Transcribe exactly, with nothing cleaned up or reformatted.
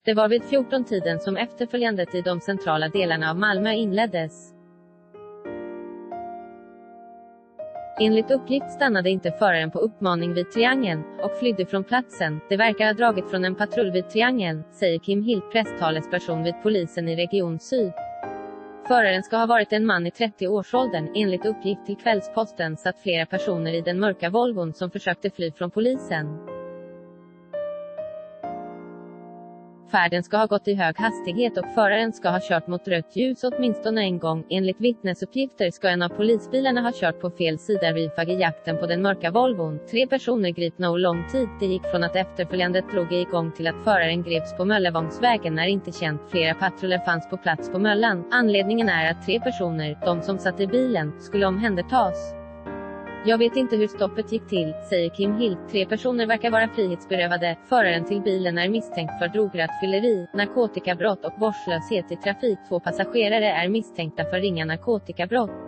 Det var vid fjorton-tiden som efterföljandet i de centrala delarna av Malmö inleddes. Enligt uppgift stannade inte föraren på uppmaning vid Triangeln, och flydde från platsen. Det verkar ha dragit från en patrull vid Triangeln, säger Kim Hilt, presstalesperson vid polisen i Region Syd. Föraren ska ha varit en man i trettio-årsåldern. Enligt uppgift till Kvällsposten satt flera personer i den mörka Volvon som försökte fly från polisen. Färden ska ha gått i hög hastighet och föraren ska ha kört mot rött ljus åtminstone en gång. Enligt vittnesuppgifter ska en av polisbilarna ha kört på fel sida vid jakten på den mörka Volvon. Tre personer gripna och lång tid. Det gick från att efterföljandet drog igång till att föraren greps på Möllevångsvägen är inte känt. Flera patruller fanns på plats på Möllan. Anledningen är att tre personer, de som satt i bilen, skulle omhändertas. Jag vet inte hur stoppet gick till, säger Kim Hilt. Tre personer verkar vara frihetsberövade. Föraren till bilen är misstänkt för drograttfylleri, narkotikabrott och vårdslöshet i trafik. Två passagerare är misstänkta för ringa narkotikabrott.